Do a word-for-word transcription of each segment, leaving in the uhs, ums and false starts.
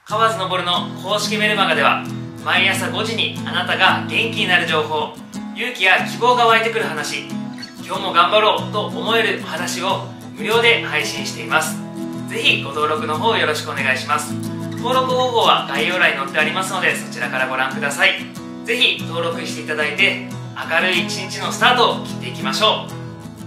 河津昇の公式メルマガでは毎朝ごじにあなたが元気になる情報、勇気や希望が湧いてくる話、今日も頑張ろうと思える話を無料で配信しています。ぜひご登録の方よろしくお願いします。登録方法は概要欄に載ってありますので、そちらからご覧ください。ぜひ登録していただいて明るい一日のスタートを切っていきましょう。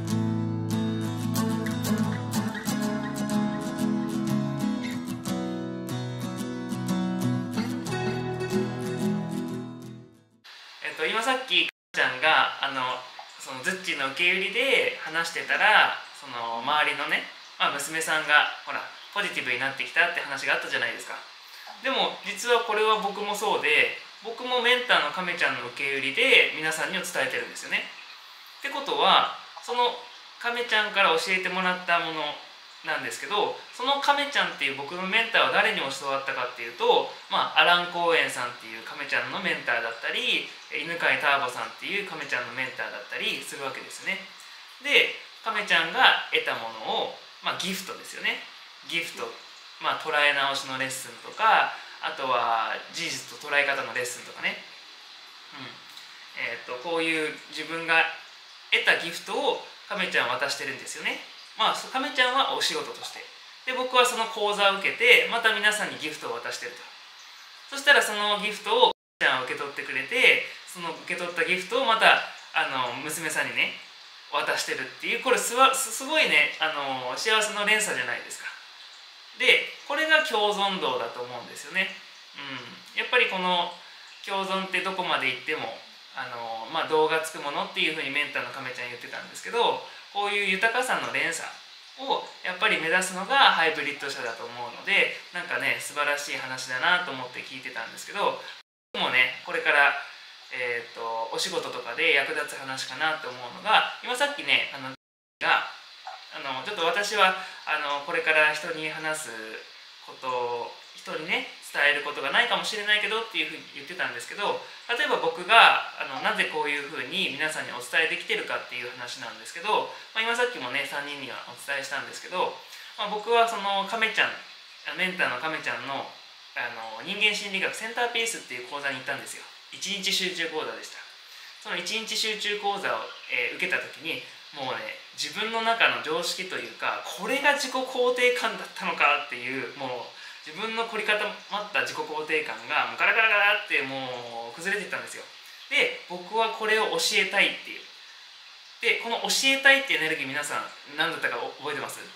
えっと今さっきかちゃんがあのそのズッチの受け売りで話してたら、その周りのね、まあ、娘さんがほらポジティブになってきたって話があったじゃないですか。でも実はこれは僕もそうで、僕もメンターの亀ちゃんの受け売りで皆さんに伝えてるんですよね。ってことはその亀ちゃんから教えてもらったものなんですけど、その亀ちゃんっていう僕のメンターは誰に教わったかっていうと、まあ、アラン・コーエンさんっていう亀ちゃんのメンターだったり、犬飼ターボさんっていう亀ちゃんのメンターだったりするわけですね。で亀ちゃんが得たものを、まあ、ギフトですよね。ギフト、まあ、捉え直しのレッスンとか、あとは事実と捉え方のレッスンとかね、うんえー、とこういう自分が得たギフトを亀ちゃんは渡してるんですよね。まあ亀ちゃんはお仕事として、で僕はその講座を受けてまた皆さんにギフトを渡してると。そしたらそのギフトを亀ちゃんは受け取ってくれて、その受け取ったギフトをまたあの娘さんにね渡してるっていう、これすわすごいね、あの幸せの連鎖じゃないですか。でこれが共存道だと思うんですよね。うん、やっぱりこの共存ってどこまで行ってもあの、まあ、動がつくものっていうふうにメンターの亀ちゃん言ってたんですけど、こういう豊かさの連鎖をやっぱり目指すのがハイブリッド車だと思うので、なんかね素晴らしい話だなと思って聞いてたんですけど、僕もねこれから、えー、とお仕事とかで役立つ話かなと思うのが、今さっきねあのがあのちょっと私はあのこれから人に話すことを人にね伝えることがないかもしれないけどっていうふうに言ってたんですけど、例えば僕があのなぜこういうふうに皆さんにお伝えできてるかっていう話なんですけど、まあ、今さっきもねさんにんにはお伝えしたんですけど、まあ、僕はその亀ちゃんメンターの亀ちゃんの、あの人間心理学センターピースっていう講座に行ったんですよ。いちにち集中講座でした。そのいちにち集中講座を、えー、受けた時にもうね自分の中の常識というか、これが自己肯定感だったのかっていう、もう自分の凝り固まった自己肯定感がもうガラガラガラってもう崩れていったんですよ。で僕はこれを教えたいっていう、でこの教えたいっていうエネルギー皆さん何だったか覚えてます？うん、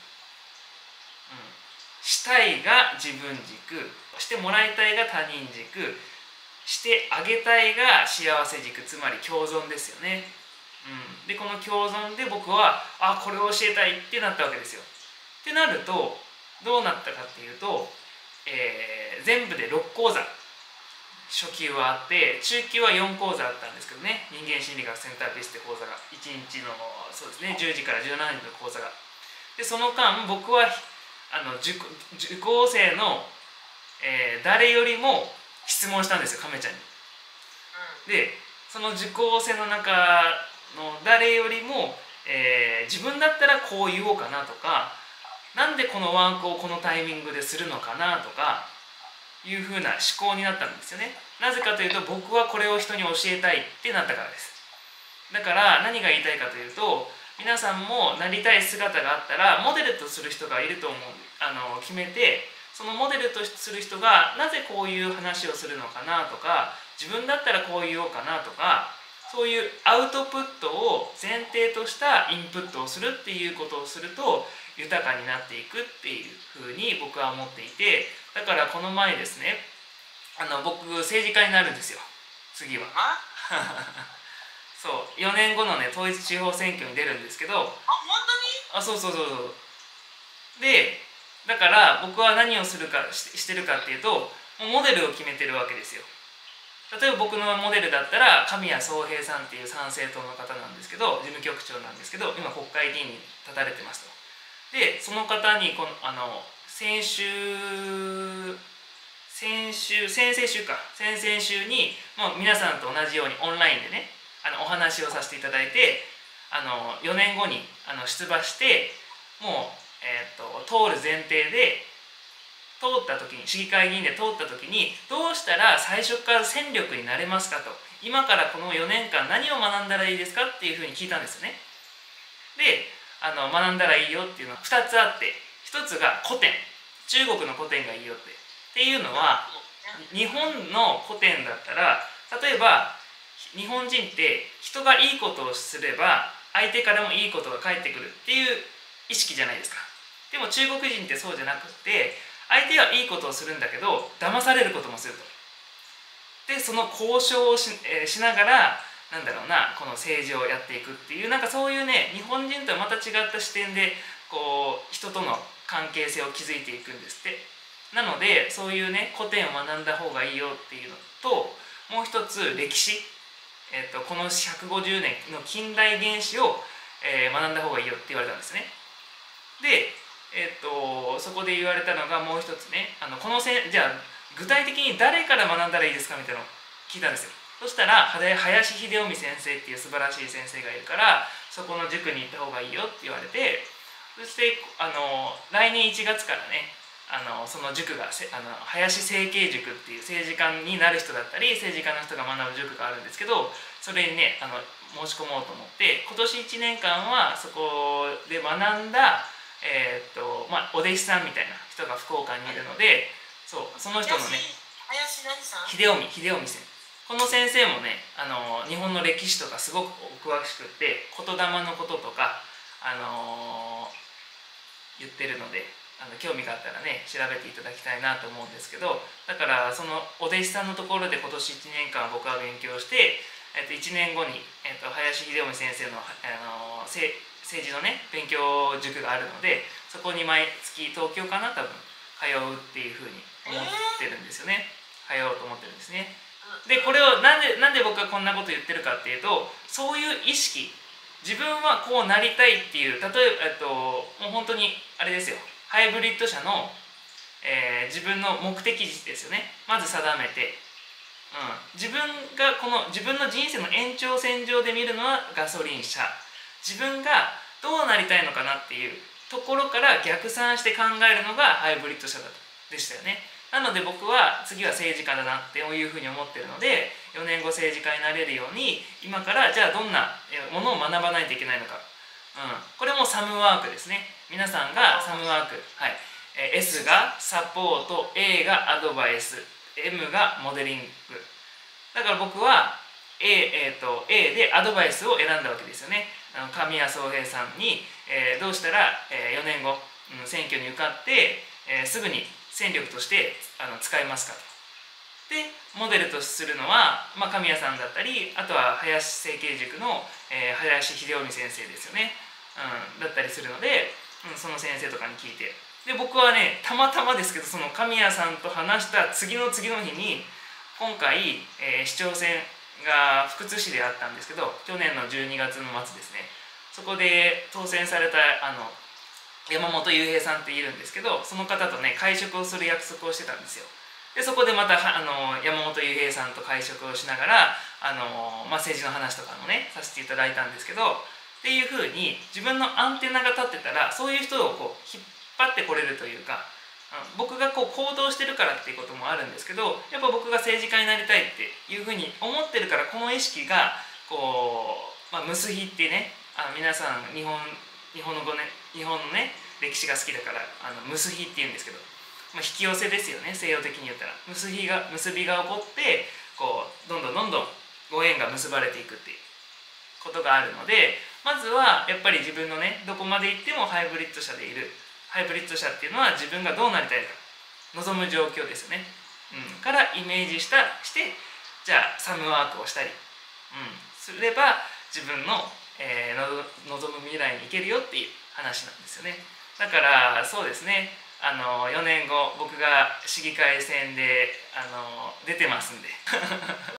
したいが自分軸、してもらいたいが他人軸、してあげたいが幸せ軸、つまり共存ですよね。うん、でこの共存で僕はあこれを教えたいってなったわけですよ。ってなるとどうなったかっていうと、えー、全部でろく講座初級はあって、中級はよん講座あったんですけどね、人間心理学センターピースって講座がいちにちのそうですねじゅうじからじゅうしちじの講座が、でその間僕はあの 受, 受講生の、えー、誰よりも質問したんですよ亀ちゃんに。でその受講生の中の誰よりも、えー、自分だったらこう言おうかなとか、なんでこのワークをこのタイミングでするのかなとかいう風な思考になったんですよね。なぜかというと僕はこれを人に教えたいってなったからです。だから何が言いたいかというと、皆さんもなりたい姿があったらモデルとする人がいると思う、あの決めて、そのモデルとする人がなぜこういう話をするのかなとか、自分だったらこう言おうかなとか、そういうアウトプットを前提としたインプットをするっていうことをすると豊かになっていくっていうふうに僕は思っていて、だからこの前ですね、あの僕政治家になるんですよ次は。そうよねんごのね統一地方選挙に出るんですけど。あ本当に？あそうそうそうそう。でだから僕は何をするか し, してるかっていうと、もうモデルを決めてるわけですよ。例えば僕のモデルだったら神谷宗平さんっていう参政党の方なんですけど、事務局長なんですけど、今国会議員に立たれてますと。でその方にこのあの先週先週先々週か先々週にもう皆さんと同じようにオンラインでねあのお話をさせていただいて、あのよねんごにあの出馬してもう、えー、と通る前提で通った時に、市議会議員で通った時にどうしたら最初から戦力になれますかと、今からこのよねんかん何を学んだらいいですかっていうふうに聞いたんですよね。であの学んだらいいよっていうのはふたつあって、ひとつが古典、中国の古典がいいよってっていうのは、日本の古典だったら、例えば日本人って人がいいことをすれば相手からもいいことが返ってくるっていう意識じゃないですか。でも中国人ってそうじゃなくって、相手はいいことをするんだけど騙されることもすると。でその交渉を し,、えー、しながらなんだろうな、この政治をやっていくっていう、なんかそういうね、日本人とはまた違った視点でこう人との関係性を築いていくんですって。なのでそういうね古典を学んだ方がいいよっていうのと、もう一つ歴史、えー、とこのひゃくごじゅうねんの近代原史を、えー、学んだ方がいいよって言われたんですね。で、えー、とそこで言われたのがもう一つね、あのこのせじゃあ具体的に誰から学んだらいいですかみたいなのを聞いたんですよ。そしたら林秀臣先生っていう素晴らしい先生がいるから、そこの塾に行った方がいいよって言われて、そしてあの来年いちがつからね、あのその塾があの林成慶塾っていう政治家になる人だったり政治家の人が学ぶ塾があるんですけど、それにねあの申し込もうと思って、今年いちねんかんはそこで学んだ、えーっとまあ、お弟子さんみたいな人が福岡にいるので、そうその人のね、 林何さん、 秀臣秀臣先生、この先生もねあの日本の歴史とかすごくお詳しくって、言霊のこととか、あのー、言ってるので、あの興味があったらね調べていただきたいなと思うんですけど、だからそのお弟子さんのところで今年いちねんかん僕は勉強して、えっと、いちねんごに、えっと、林秀臣先生の、あのー、政治のね勉強塾があるので、そこに毎月東京かな多分通うっていうふうに思ってるんですよね。通おうと思ってるんですね。でこれをなんでなんで僕がこんなこと言ってるかっていうと、そういう意識、自分はこうなりたいっていう、例えば、えっと、もう本当にあれですよ、ハイブリッド車の、えー、自分の目的地ですよね、まず定めて、うん、自分がこの自分の人生の延長線上で見るのはガソリン車、自分がどうなりたいのかなっていうところから逆算して考えるのがハイブリッド車だでしたよね。なので僕は次は政治家だなっていうふうに思ってるので、よねんご政治家になれるように今からじゃあどんなものを学ばないといけないのか、うん、これもサムワークですね。皆さんがサムワーク、はい、S がサポート、 A がアドバイス、 M がモデリング。だから僕は A, A, と A でアドバイスを選んだわけですよね。あの神谷宗平さんに、えー、どうしたら、えー、よねんご、うん、選挙に受かって、えー、すぐに戦力としてあの使えますかと。でモデルとするのは、まあ、神谷さんだったり、あとは林成慶塾の、えー、林秀臣先生ですよね、うん、だったりするので、うん、その先生とかに聞いて、で僕はねたまたまですけど、その神谷さんと話した次の次の日に今回、えー、市長選が福津市であったんですけど、去年のじゅうにがつの末ですね、そこで当選されたあの山本雄平さんっているんですけど、その方とね会食をする約束をしてたんですよ。でそこでまたあの山本雄平さんと会食をしながらあの、まあ、政治の話とかもねさせていただいたんですけど、っていうふうに自分のアンテナが立ってたら、そういう人をこう引っ張ってこれるというか、僕がこう行動してるからっていうこともあるんですけど、やっぱ僕が政治家になりたいっていうふうに思ってるから、この意識がこう、まあ、ムスヒってね、あの皆さん日本日本の語ね日本のね歴史が好きだから、あのムスヒって言うんですけど、まあ、引き寄せですよね、西洋的に言ったら。結びが結びが起こってこうどんどんどんどんご縁が結ばれていくっていうことがあるので、まずはやっぱり自分のねどこまで行ってもハイブリッド車でいる。ハイブリッド車っていうのは自分がどうなりたいか望む状況ですよね、うん、からイメージしたしてじゃあサムワークをしたり、うん、すれば自分の、えー、の望む未来に行けるよっていう話なんですよね。だからそうですね、あのよねんご僕が市議会選であの出てますんで